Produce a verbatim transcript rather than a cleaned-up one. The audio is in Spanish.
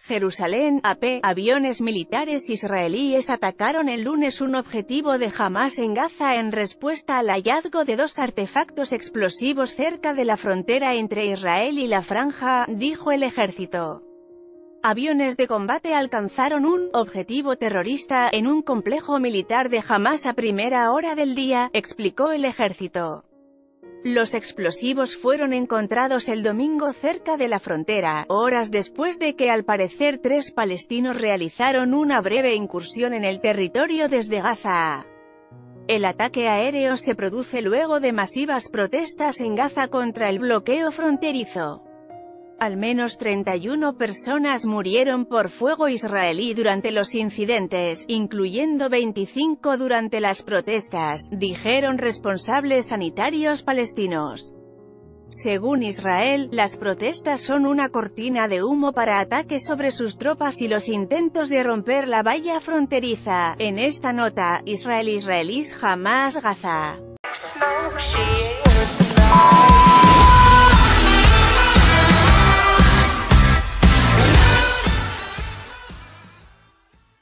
Jerusalén, A P. Aviones militares israelíes atacaron el lunes un objetivo de Hamás en Gaza en respuesta al hallazgo de dos artefactos explosivos cerca de la frontera entre Israel y la Franja, dijo el ejército. Aviones de combate alcanzaron un objetivo terrorista en un complejo militar de Hamás a primera hora del día, explicó el ejército. Los explosivos fueron encontrados el domingo cerca de la frontera, horas después de que al parecer tres palestinos realizaron una breve incursión en el territorio desde Gaza. El ataque aéreo se produce luego de masivas protestas en Gaza contra el bloqueo fronterizo. Al menos treinta y una personas murieron por fuego israelí durante los incidentes, incluyendo veinticinco durante las protestas, dijeron responsables sanitarios palestinos. Según Israel, las protestas son una cortina de humo para ataques sobre sus tropas y los intentos de romper la valla fronteriza. En esta nota, Israel israelíes Hamás Gaza.